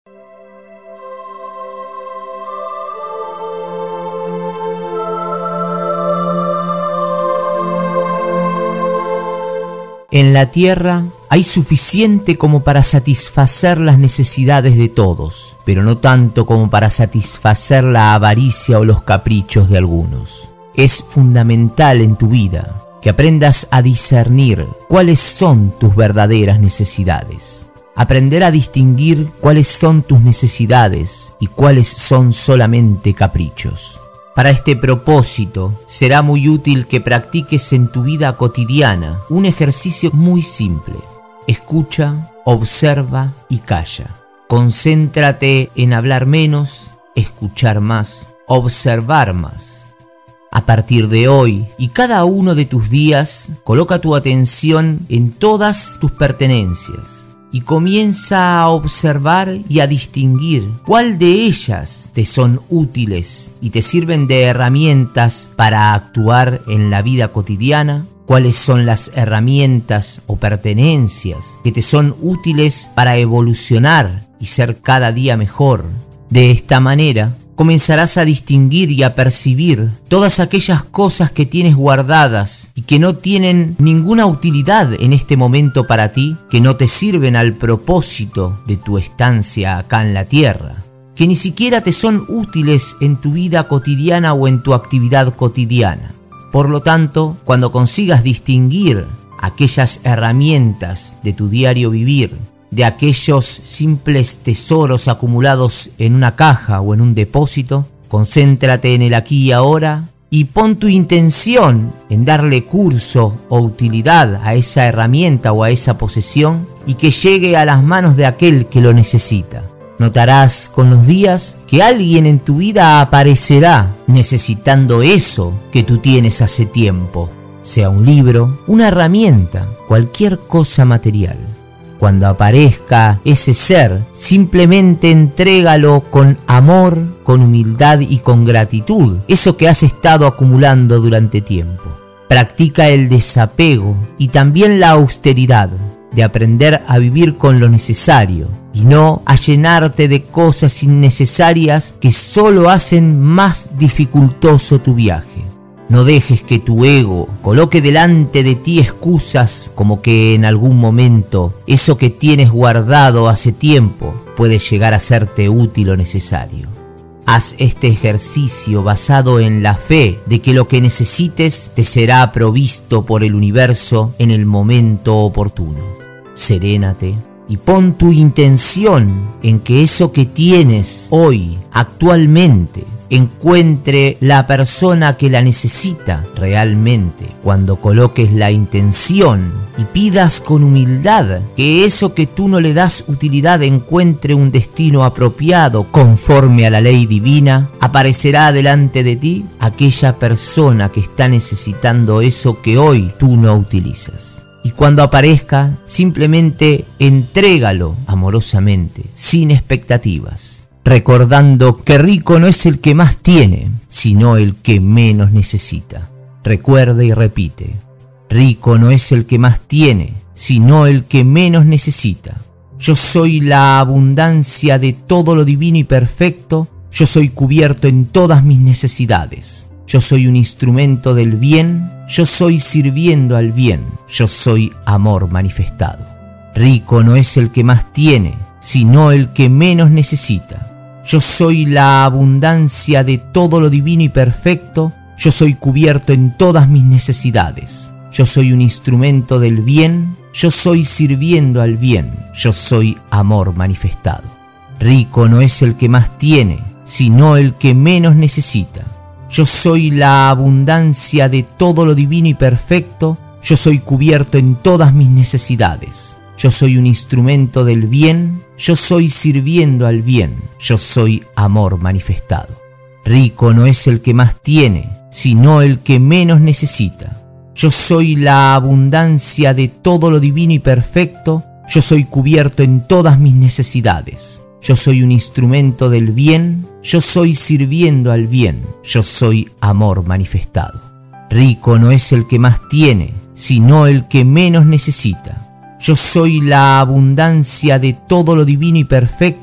En la tierra hay suficiente como para satisfacer las necesidades de todos, pero no tanto como para satisfacer la avaricia o los caprichos de algunos. Es fundamental en tu vida que aprendas a discernir cuáles son tus verdaderas necesidades. Aprender a distinguir cuáles son tus necesidades y cuáles son solamente caprichos. Para este propósito, será muy útil que practiques en tu vida cotidiana un ejercicio muy simple. Escucha, observa y calla. Concéntrate en hablar menos, escuchar más, observar más. A partir de hoy y cada uno de tus días, coloca tu atención en todas tus pertenencias y comienza a observar y a distinguir cuál de ellas te son útiles y te sirven de herramientas para actuar en la vida cotidiana, cuáles son las herramientas o pertenencias que te son útiles para evolucionar y ser cada día mejor. De esta manera, comenzarás a distinguir y a percibir todas aquellas cosas que tienes guardadas y que no tienen ninguna utilidad en este momento para ti, que no te sirven al propósito de tu estancia acá en la tierra, que ni siquiera te son útiles en tu vida cotidiana o en tu actividad cotidiana. Por lo tanto, cuando consigas distinguir aquellas herramientas de tu diario vivir, de aquellos simples tesoros acumulados en una caja o en un depósito, concéntrate en el aquí y ahora y pon tu intención en darle curso o utilidad a esa herramienta o a esa posesión y que llegue a las manos de aquel que lo necesita. Notarás con los días que alguien en tu vida aparecerá necesitando eso que tú tienes hace tiempo, sea un libro, una herramienta, cualquier cosa material. Cuando aparezca ese ser, simplemente entrégalo con amor, con humildad y con gratitud, eso que has estado acumulando durante tiempo. Practica el desapego y también la austeridad, de aprender a vivir con lo necesario y no a llenarte de cosas innecesarias que solo hacen más dificultoso tu viaje. No dejes que tu ego coloque delante de ti excusas como que en algún momento eso que tienes guardado hace tiempo puede llegar a serte útil o necesario. Haz este ejercicio basado en la fe de que lo que necesites te será provisto por el universo en el momento oportuno. Serénate y pon tu intención en que eso que tienes hoy, actualmente, encuentre la persona que la necesita realmente. Cuando coloques la intención y pidas con humildad que eso que tú no le das utilidad encuentre un destino apropiado conforme a la ley divina, aparecerá delante de ti aquella persona que está necesitando eso que hoy tú no utilizas. Y cuando aparezca, simplemente entrégalo amorosamente, sin expectativas, recordando que rico no es el que más tiene, sino el que menos necesita. Recuerda y repite: rico no es el que más tiene, sino el que menos necesita. Yo soy la abundancia de todo lo divino y perfecto, yo soy cubierto en todas mis necesidades. Yo soy un instrumento del bien, yo soy sirviendo al bien, yo soy amor manifestado. Rico no es el que más tiene, sino el que menos necesita. Yo soy la abundancia de todo lo divino y perfecto, yo soy cubierto en todas mis necesidades. Yo soy un instrumento del bien, yo soy sirviendo al bien, yo soy amor manifestado. Rico no es el que más tiene, sino el que menos necesita. Yo soy la abundancia de todo lo divino y perfecto, yo soy cubierto en todas mis necesidades. Yo soy un instrumento del bien, yo soy sirviendo al bien, yo soy amor manifestado. Rico no es el que más tiene, sino el que menos necesita. Yo soy la abundancia de todo lo divino y perfecto, yo soy cubierto en todas mis necesidades. Yo soy un instrumento del bien, yo soy sirviendo al bien, yo soy amor manifestado. Rico no es el que más tiene, sino el que menos necesita. Yo soy la abundancia de todo lo divino y perfecto,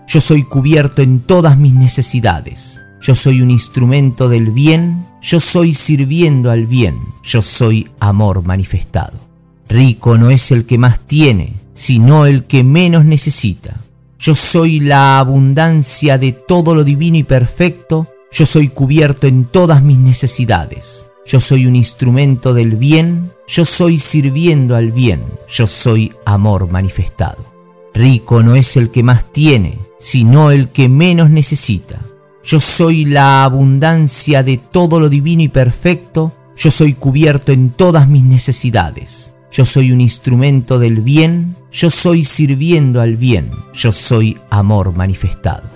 Yo soy cubierto en todas mis necesidades. Yo soy un instrumento del bien. Yo soy sirviendo al bien. Yo soy amor manifestado. Rico no es el que más tiene, sino el que menos necesita. Yo soy la abundancia de todo lo divino y perfecto. Yo soy cubierto en todas mis necesidades. Yo soy un instrumento del bien. Yo soy sirviendo al bien. Yo soy amor manifestado. Rico no es el que más tiene, sino el que menos necesita. Yo soy la abundancia de todo lo divino y perfecto. Yo soy cubierto en todas mis necesidades. Yo soy un instrumento del bien. Yo soy sirviendo al bien. Yo soy amor manifestado.